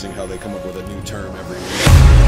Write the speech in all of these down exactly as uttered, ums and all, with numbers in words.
interesting how they come up with a new term every week.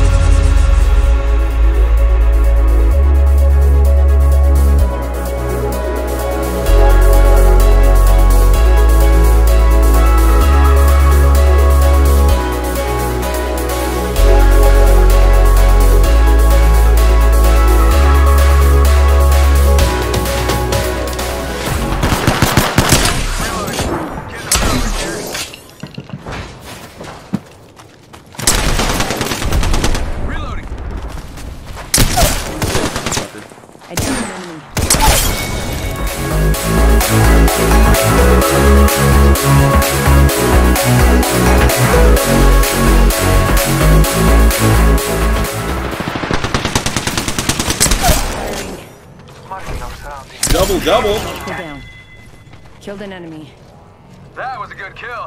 Double, double. Pull down. Killed an enemy. That was a good kill.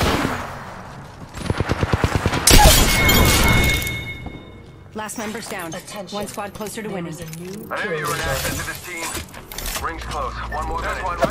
Last member's down. Attention. One squad closer to winning. I knew you were an asset to this team. Rings close. One more minute. One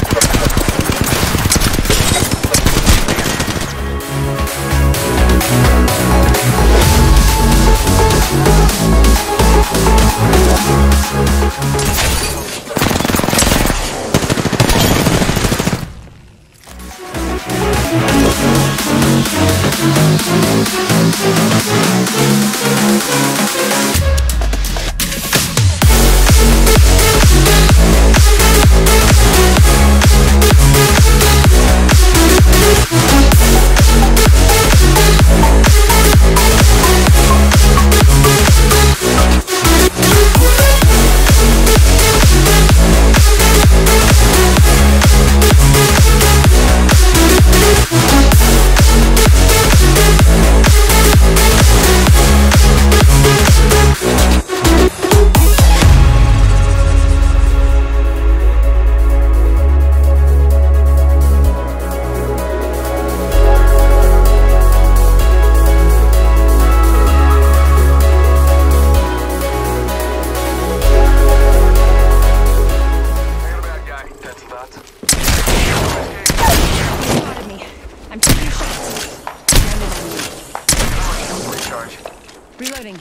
Reloading.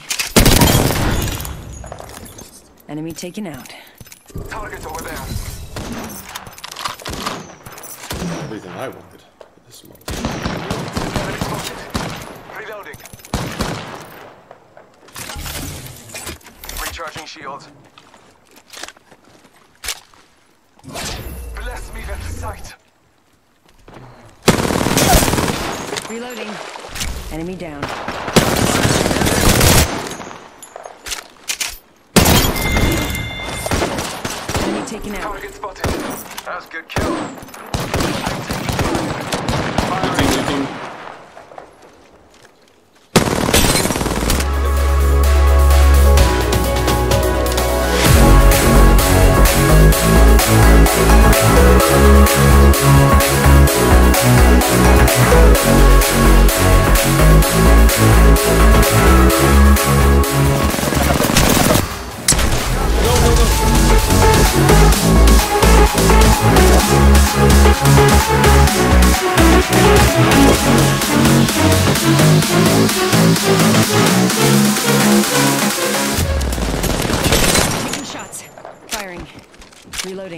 Enemy taken out. Target's over there. Everything I wanted. This moment. Reloading. Recharging shields. Bless me with sight. Reloading. Enemy down. Enemy taken out. Target spotted. That was a good kill. Looking, looking. Taking shots. Firing. Reloading.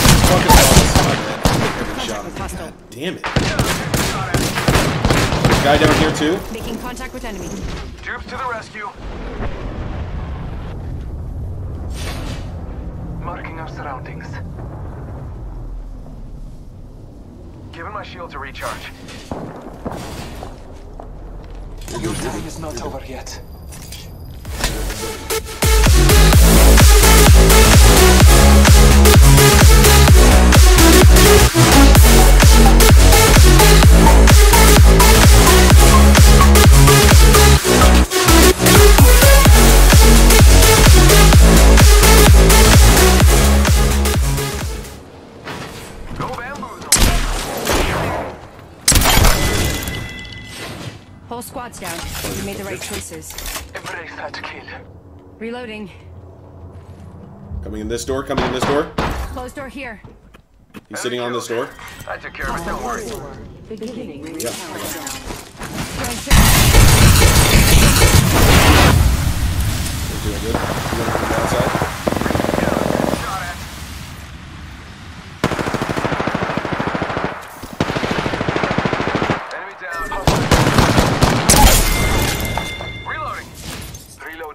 Every shot. God damn it. Guy down here too. Making contact with enemy. Troops to the rescue. Marking our surroundings. Giving my shield to recharge. Your time is not over yet. Whole squad's down. You made the right choices. Embrace that kill. Reloading. Coming in this door, coming in this door. Closed door here. He's sitting on this door. I took care of it, don't worry. Beginning. Yeah. Going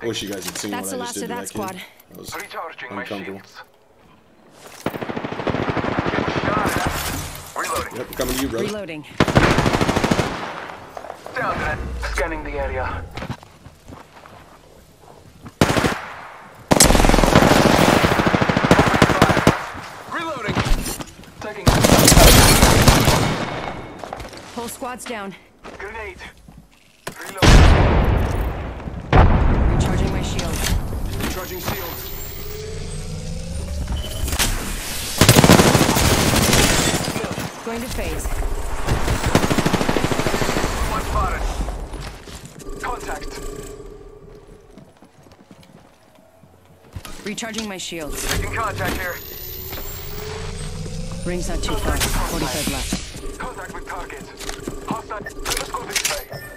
I wish you guys had seen That's what the I just last did of to that that squad. kid. That was Recharging my uncomfortable. shields. Getting shot at. Reloading. Yep, coming to you, brother. Reloading. Down to that. Scanning the area. Reloading. Taking. Whole squad's down. Grenade. Reloading. Recharging my shields. Recharging shields. Going to phase. One spotted. Contact. Recharging my shields. Making contact here. Ring's not too far. forty-five left. Contact with target. Hostile. Let's go this way.